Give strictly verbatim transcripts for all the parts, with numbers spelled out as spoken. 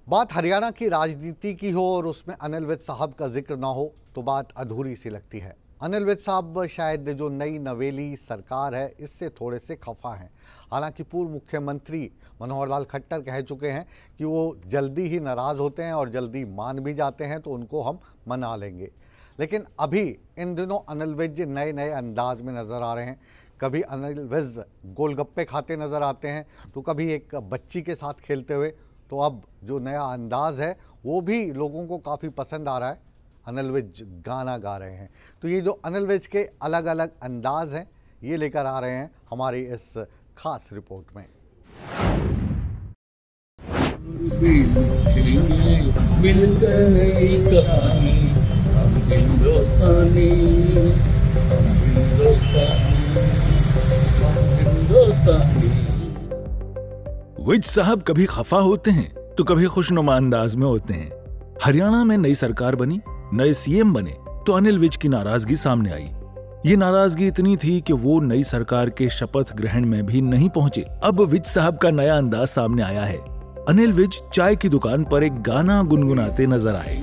बात हरियाणा की राजनीति की हो और उसमें अनिल विज साहब का जिक्र ना हो तो बात अधूरी सी लगती है। अनिल विज साहब शायद जो नई नवेली सरकार है इससे थोड़े से खफा हैं। हालांकि पूर्व मुख्यमंत्री मनोहर लाल खट्टर कह चुके हैं कि वो जल्दी ही नाराज़ होते हैं और जल्दी मान भी जाते हैं तो उनको हम मना लेंगे। लेकिन अभी इन दिनों अनिल विज नए नए अंदाज में नज़र आ रहे हैं। कभी अनिल विज गोलगप्पे खाते नज़र आते हैं तो कभी एक बच्ची के साथ खेलते हुए। तो अब जो नया अंदाज है वो भी लोगों को काफ़ी पसंद आ रहा है। अनिल विज गाना गा रहे हैं। तो ये जो अनिल विज के अलग अलग अंदाज हैं ये लेकर आ रहे हैं हमारी इस खास रिपोर्ट में। विज साहब कभी खफा होते हैं तो कभी खुशनुमा अंदाज में होते हैं। हरियाणा में नई सरकार बनी, नए सीएम बने तो अनिल विज की नाराजगी सामने आई। ये नाराजगी इतनी थी कि वो नई सरकार के शपथ ग्रहण में भी नहीं पहुंचे। अब विज साहब का नया अंदाज सामने आया है। अनिल विज चाय की दुकान पर एक गाना गुनगुनाते नजर आए।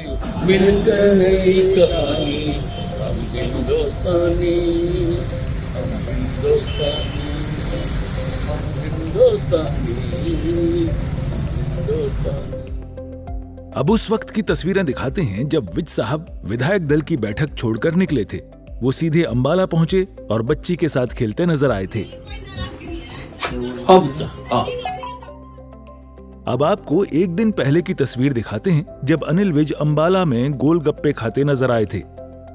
अब उस वक्त की तस्वीरें दिखाते हैं जब विज साहब विधायक दल की बैठक छोड़कर निकले थे। वो सीधे अंबाला पहुंचे और बच्ची के साथ खेलते नजर आए थे। अब आपको एक दिन पहले की तस्वीर दिखाते हैं जब अनिल विज अंबाला में गोलगप्पे खाते नजर आए थे।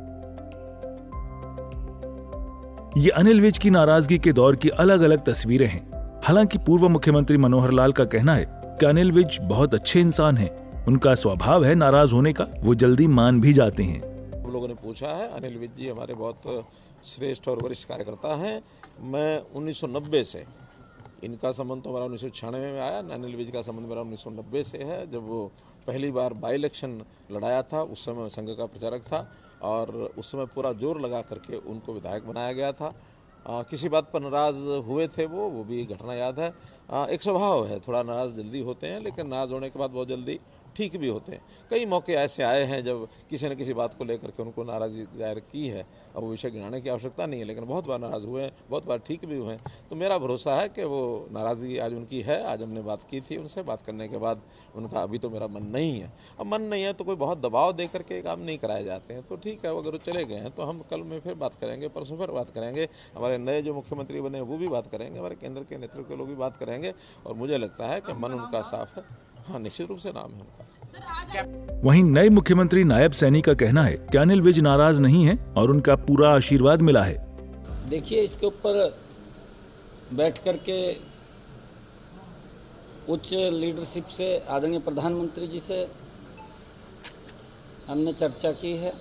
ये अनिल विज की नाराजगी के दौर की अलग अलग तस्वीरें हैं। हालांकि पूर्व मुख्यमंत्री मनोहर लाल का कहना है कि अनिल विज बहुत अच्छे इंसान हैं। उनका स्वभाव है नाराज होने का, वो जल्दी मान भी जाते हैं। हम लोगों ने पूछा है, अनिल विज जी हमारे बहुत श्रेष्ठ और वरिष्ठ कार्यकर्ता हैं। मैं उन्नीस सौ नब्बे से, इनका संबंध तो हमारा उन्नीस सौ छियानवे में आया, अनिल विज का संबंध मेरा उन्नीस सौ नब्बे से है। जब वो पहली बार बाई इलेक्शन लड़ाया था उस समय संघ का प्रचारक था और उस समय पूरा जोर लगा करके उनको विधायक बनाया गया था। आ, किसी बात पर नाराज़ हुए थे वो वो भी घटना याद है। आ, एक स्वभाव है, थोड़ा नाराज़ जल्दी होते हैं लेकिन नाराज़ होने के बाद बहुत जल्दी ठीक भी होते हैं। कई मौके ऐसे आए हैं जब किसी न किसी बात को लेकर के उनको नाराज़गी जाहिर की है। अब वो विषय गिनाने की आवश्यकता नहीं है, लेकिन बहुत बार नाराज़ हुए हैं, बहुत बार ठीक भी हुए हैं। तो मेरा भरोसा है कि वो नाराज़गी आज उनकी है। आज हमने बात की थी उनसे, बात करने के बाद उनका अभी तो मेरा मन नहीं है। अब मन नहीं है तो कोई बहुत दबाव दे करके काम नहीं कराए जाते हैं। तो ठीक है, अगर वो चले गए हैं तो हम कल में फिर बात करेंगे, परसों फिर बात करेंगे। हमारे नए जो मुख्यमंत्री बने वो भी बात करेंगे, हमारे केंद्र के नेतृत्व के लोग भी बात करेंगे और मुझे लगता है कि मन उनका साफ है। हाँ, निश्चित रूप से नाम है उनका। वहीं नए मुख्यमंत्री नायब सैनी का कहना है कि अनिल विज नाराज नहीं है और उनका पूरा आशीर्वाद मिला है। देखिए, इसके ऊपर बैठ करके उच्च लीडरशिप से, आदरणीय प्रधानमंत्री जी से हमने चर्चा की है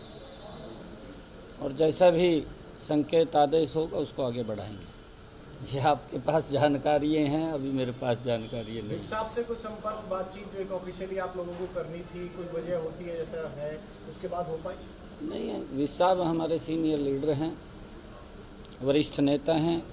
और जैसा भी संकेत आदेश होगा उसको आगे बढ़ाएंगे। ये आपके पास जानकारी हैं, अभी मेरे पास जानकारी नहीं। इस हिसाब से कोई संपर्क बातचीत जो एक ऑफिशियली आप लोगों को करनी थी, कोई वजह होती है जैसा है, उसके बाद हो पाई? नहीं है, विज साहब हमारे सीनियर लीडर हैं, वरिष्ठ नेता हैं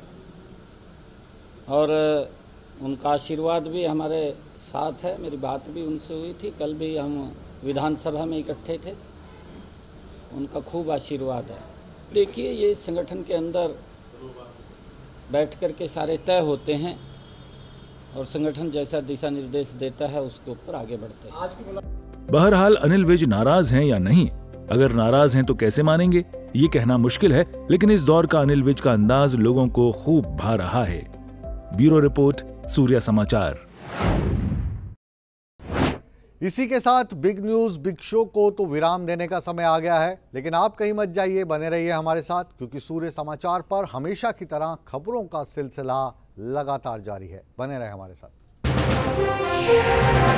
और उनका आशीर्वाद भी हमारे साथ है। मेरी बात भी उनसे हुई थी, कल भी हम विधानसभा में इकट्ठे थे, उनका खूब आशीर्वाद है। देखिए, ये संगठन के अंदर बैठ कर के सारे तय होते हैं और संगठन जैसा दिशा निर्देश देता है उसके ऊपर आगे बढ़ते हैं। बहरहाल अनिल विज नाराज हैं या नहीं, अगर नाराज हैं तो कैसे मानेंगे ये कहना मुश्किल है, लेकिन इस दौर का अनिल विज का अंदाज लोगों को खूब भा रहा है। ब्यूरो रिपोर्ट, सूर्या समाचार। इसी के साथ बिग न्यूज बिग शो को तो विराम देने का समय आ गया है, लेकिन आप कहीं मत जाइए, बने रहिए हमारे साथ, क्योंकि सूर्य समाचार पर हमेशा की तरह खबरों का सिलसिला लगातार जारी है। बने रहे हमारे साथ।